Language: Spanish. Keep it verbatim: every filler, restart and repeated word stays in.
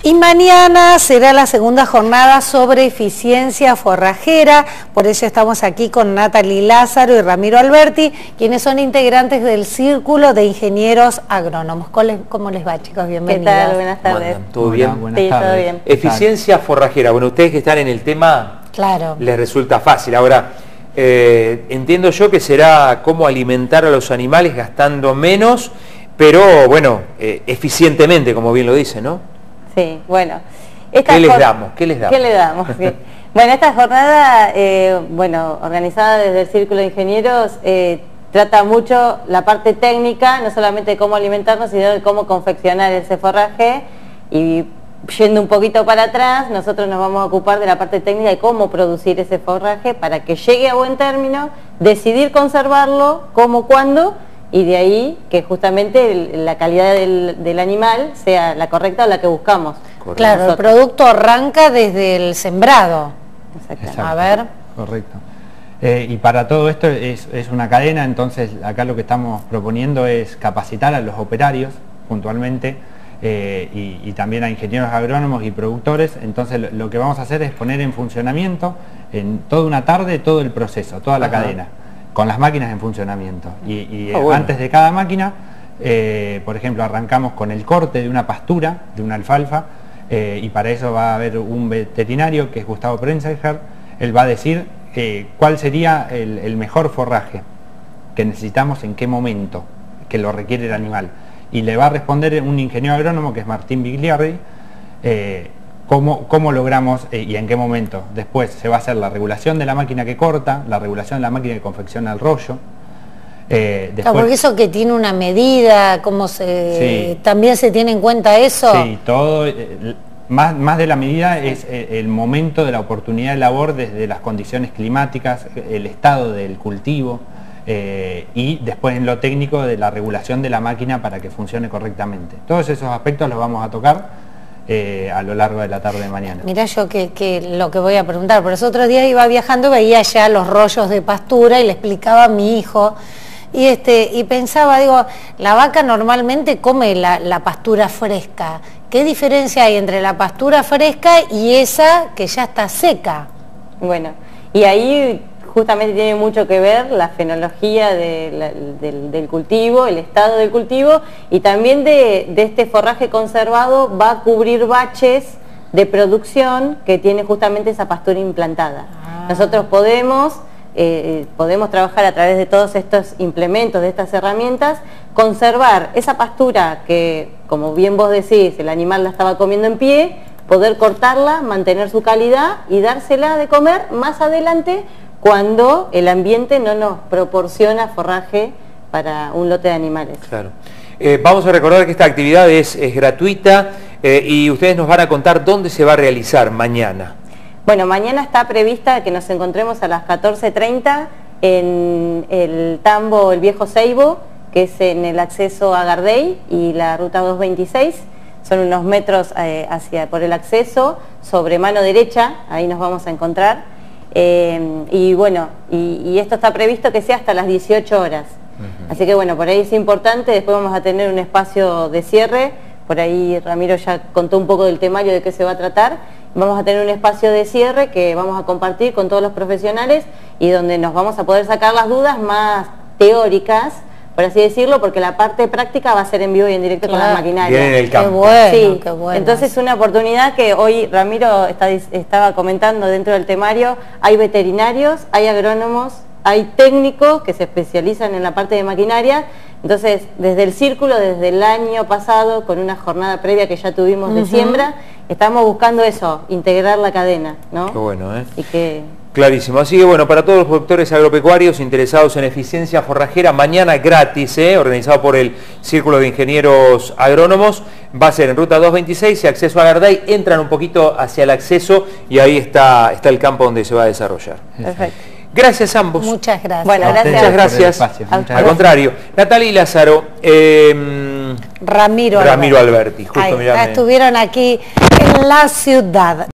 Y mañana será la segunda jornada sobre eficiencia forrajera, por ello estamos aquí con Natalie Lázaro y Ramiro Alberti, quienes son integrantes del Círculo de Ingenieros Agrónomos. ¿Cómo les va, chicos? Bienvenidos. ¿Qué tal? Buenas tardes. ¿Todo bien? Hola, buenas sí, tardes. Todo bien. Eficiencia forrajera. Bueno, ustedes que están en el tema, claro, les resulta fácil. Ahora, eh, entiendo yo que será cómo alimentar a los animales gastando menos, pero bueno, eh, eficientemente, como bien lo dice, ¿no? Sí, bueno. ¿Qué les damos? ¿Qué les damos? ¿Qué le damos? Bueno, esta jornada, eh, bueno, organizada desde el Círculo de Ingenieros, eh, trata mucho la parte técnica, no solamente de cómo alimentarnos, sino de cómo confeccionar ese forraje. Y yendo un poquito para atrás, nosotros nos vamos a ocupar de la parte técnica de cómo producir ese forraje para que llegue a buen término, decidir conservarlo, cómo, cuándo, y de ahí que justamente el, la calidad del, del animal sea la correcta o la que buscamos. Correcto. Claro, nosotros. El producto arranca desde el sembrado. Exacto. A ver. Correcto. Eh, y para todo esto es, es una cadena, entonces acá lo que estamos proponiendo es capacitar a los operarios puntualmente eh, y, y también a ingenieros agrónomos y productores. Entonces lo, lo que vamos a hacer es poner en funcionamiento en toda una tarde todo el proceso, toda la Ajá. cadena, con las máquinas en funcionamiento. Y, y oh, bueno. antes de cada máquina, eh, por ejemplo, arrancamos con el corte de una pastura, de una alfalfa, eh, y para eso va a haber un veterinario que es Gustavo Prenzelger. Él va a decir eh, cuál sería el, el mejor forraje que necesitamos en qué momento que lo requiere el animal. Y le va a responder un ingeniero agrónomo que es Martín Bigliardi, eh, Cómo, cómo logramos eh, y en qué momento. Después se va a hacer la regulación de la máquina que corta, la regulación de la máquina que confecciona el rollo. Eh, después, claro, porque eso que tiene una medida, cómo se, sí. ¿también se tiene en cuenta eso? Sí, todo, eh, más, más de la medida es eh, el momento de la oportunidad de labor desde las condiciones climáticas, el estado del cultivo eh, y después en lo técnico de la regulación de la máquina para que funcione correctamente. Todos esos aspectos los vamos a tocar Eh, a lo largo de la tarde de mañana. Mirá yo que, que lo que voy a preguntar, por eso otro día iba viajando, veía ya los rollos de pastura y le explicaba a mi hijo y este y pensaba, digo, la vaca normalmente come la, la pastura fresca. ¿Qué diferencia hay entre la pastura fresca y esa que ya está seca? Bueno, y ahí justamente tiene mucho que ver la fenología de la, del, del cultivo, el estado del cultivo, y también de, de este forraje conservado va a cubrir baches de producción que tiene justamente esa pastura implantada. Ah. Nosotros podemos, eh, podemos trabajar a través de todos estos implementos, de estas herramientas, conservar esa pastura que, como bien vos decís, el animal la estaba comiendo en pie, poder cortarla, mantener su calidad y dársela de comer más adelante cuando el ambiente no nos proporciona forraje para un lote de animales. Claro. Eh, vamos a recordar que esta actividad es, es gratuita eh, y ustedes nos van a contar dónde se va a realizar mañana. Bueno, mañana está prevista que nos encontremos a las catorce treinta en el tambo El Viejo Ceibo, que es en el acceso a Gardey y la ruta doscientos veintiséis. Son unos metros eh, hacia por el acceso, sobre mano derecha, ahí nos vamos a encontrar. Eh, y bueno, y, y esto está previsto que sea hasta las dieciocho horas. Uh-huh. Así que bueno, por ahí es importante, después vamos a tener un espacio de cierre, por ahí Ramiro ya contó un poco del temario de qué se va a tratar. Vamos a tener un espacio de cierre que vamos a compartir con todos los profesionales y donde nos vamos a poder sacar las dudas más teóricas, por así decirlo, porque la parte práctica va a ser en vivo y en directo claro. con las maquinarias. Bien en el campo. Qué bueno, sí. qué bueno. Entonces una oportunidad que hoy Ramiro está, estaba comentando dentro del temario, hay veterinarios, hay agrónomos, hay técnicos que se especializan en la parte de maquinaria. Entonces, desde el Círculo, desde el año pasado, con una jornada previa que ya tuvimos uh-huh. de siembra, estamos buscando eso, integrar la cadena, ¿no? Qué bueno, ¿eh? Y que... Clarísimo. Así que bueno, para todos los productores agropecuarios interesados en eficiencia forrajera, mañana gratis, ¿eh? organizado por el Círculo de Ingenieros Agrónomos, va a ser en ruta doscientos veintiséis y acceso a Gardey, entran un poquito hacia el acceso y ahí está, está el campo donde se va a desarrollar. Perfecto. Gracias a ambos. Muchas gracias. Bueno, gracias. Muchas gracias. Espacio, muchas Al gracias. contrario. Natalie Lázaro, eh, Ramiro, Ramiro Alberti. Alberti, justo Ahí, mirame. estuvieron aquí en la ciudad.